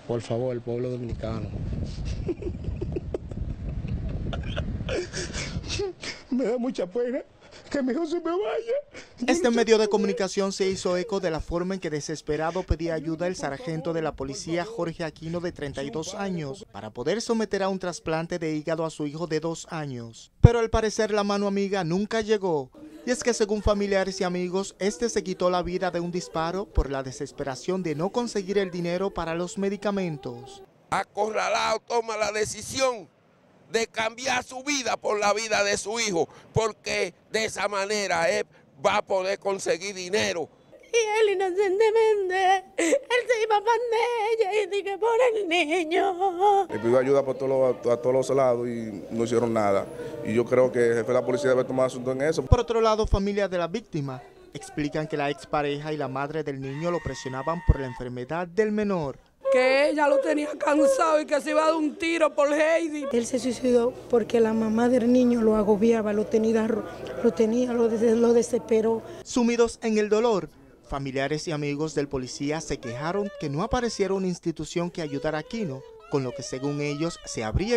Por favor, el pueblo dominicano. Me da mucha pena que mi hijo se me vaya. Este medio de comunicación se hizo eco de la forma en que desesperado pedía ayuda el sargento de la policía Jorge Aquino, de 32 años, para poder someter a un trasplante de hígado a su hijo de 2 años. Pero al parecer la mano amiga nunca llegó. Y es que según familiares y amigos, este se quitó la vida de un disparo por la desesperación de no conseguir el dinero para los medicamentos. Acorralado toma la decisión de cambiar su vida por la vida de su hijo, porque de esa manera él va a poder conseguir dinero. Y él inocentemente, él se iba para ella y dije por el niño. Le pidió ayuda a todos los lados y no hicieron nada. Y yo creo que el jefe de la policía debe tomar asunto en eso. Por otro lado, familias de la víctima explican que la expareja y la madre del niño lo presionaban por la enfermedad del menor. Que ella lo tenía cansado y que se iba a dar un tiro por Heidi. Él se suicidó porque la mamá del niño lo agobiaba, lo desesperó. Sumidos en el dolor, familiares y amigos del policía se quejaron que no apareciera una institución que ayudara a Aquino, con lo que según ellos se habría